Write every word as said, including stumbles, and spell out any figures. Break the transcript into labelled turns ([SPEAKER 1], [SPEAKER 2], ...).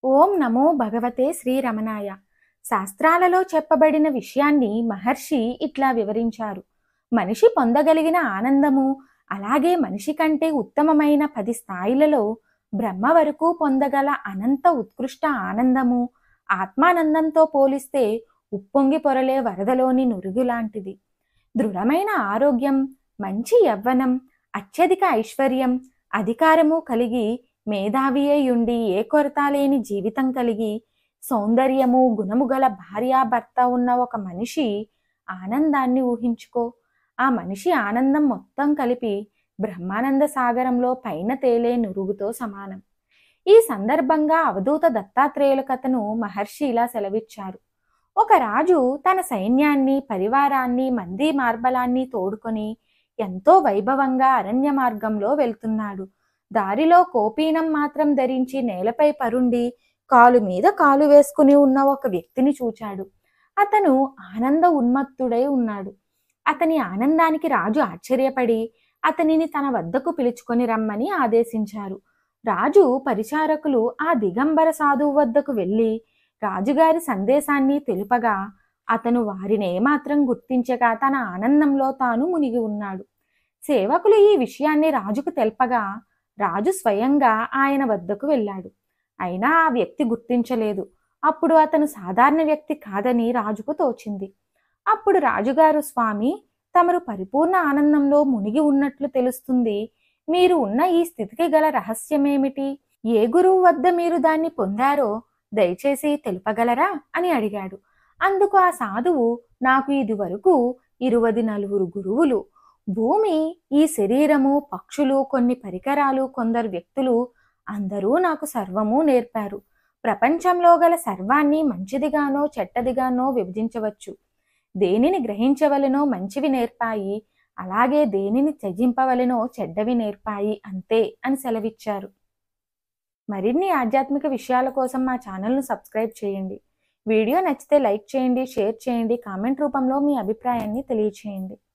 [SPEAKER 1] ఓం నమో భగవతే శ్రీరమణాయ. శాస్త్రాలలో చెప్పబడిన విషయాన్ని మహర్షి ఇట్లా వివరించారు. మనిషి పొందగలిగిన ఆనందము, అలాగే మనిషి కంటే ఉత్తమమైన పది స్థాయిలలో బ్రహ్మ వరకు పొందగల అనంత ఉత్కృష్ట ఆనందము, ఆత్మానందంతో పోలిస్తే ఉప్పొంగి పొరలే వరదలోని నురుగులాంటిది. దృఢమైన ఆరోగ్యం, మంచి యవ్వనం, అత్యధిక ఐశ్వర్యం, అధికారము కలిగి మేధావి అయ్యుండి ఏ కొరత లేని జీవితం కలిగి సౌందర్యము గుణము గల భార్యాభర్త ఉన్న ఒక మనిషి ఆనందాన్ని ఊహించుకో. ఆ మనిషి ఆనందం మొత్తం కలిపి బ్రహ్మానంద సాగరంలో పైన తేలే నురుగుతో సమానం. ఈ సందర్భంగా అవధూత దత్తాత్రేయుల కథను మహర్షి ఇలా సెలవిచ్చారు. ఒక రాజు తన సైన్యాన్ని, పరివారాన్ని, మంది మార్బలాన్ని తోడుకొని ఎంతో వైభవంగా అరణ్య మార్గంలో వెళ్తున్నాడు. దారిలో కోపీనం మాత్రం ధరించి నేలపై పరుండి కాలు మీద కాలు వేసుకుని ఉన్న ఒక వ్యక్తిని చూచాడు. అతను ఆనంద ఉన్మత్తుడై ఉన్నాడు. అతని ఆనందానికి రాజు ఆశ్చర్యపడి అతనిని తన వద్దకు పిలుచుకొని రమ్మని ఆదేశించారు. రాజు పరిచారకులు ఆ దిగంబర సాధువు వద్దకు వెళ్ళి రాజుగారి సందేశాన్ని తెలుపగా అతను వారిని ఏమాత్రం గుర్తించక తన ఆనందంలో తాను మునిగి ఉన్నాడు. సేవకులు ఈ విషయాన్ని రాజుకు తెల్పగా రాజు స్వయంగా ఆయన వద్దకు వెళ్ళాడు. అయినా ఆ వ్యక్తి గుర్తించలేదు. అప్పుడు అతను సాధారణ వ్యక్తి కాదని రాజుకు తోచింది. అప్పుడు రాజుగారు, స్వామి, తమరు పరిపూర్ణ ఆనందంలో మునిగి ఉన్నట్లు తెలుస్తుంది. మీరు ఉన్న ఈ స్థితికి గల రహస్యమేమిటి? ఏ గురువు వద్ద మీరు దాన్ని పొందారో దయచేసి తెలుపగలరా అని అడిగాడు. అందుకు ఆ సాధువు, నాకు ఇది వరకు ఇరువది నలుగురు గురువులు, భూమి, ఈ శరీరము, పక్షులు, కొన్ని పరికరాలు, కొందరు వ్యక్తులు అందరూ నాకు సర్వము నేర్పారు. ప్రపంచంలో గల సర్వాన్ని మంచిదిగానో చెడ్డదిగానో విభజించవచ్చు. దేనిని గ్రహించవలెనో మంచివి నేర్పాయి, అలాగే దేనిని త్యజింపవలెనో చెడ్డవి నేర్పాయి, అంతే అని సెలవిచ్చారు. మరిన్ని ఆధ్యాత్మిక విషయాల కోసం మా ఛానల్ను సబ్స్క్రైబ్ చేయండి. వీడియో నచ్చితే లైక్ చేయండి, షేర్ చేయండి, కామెంట్ రూపంలో మీ అభిప్రాయాన్ని తెలియచేయండి.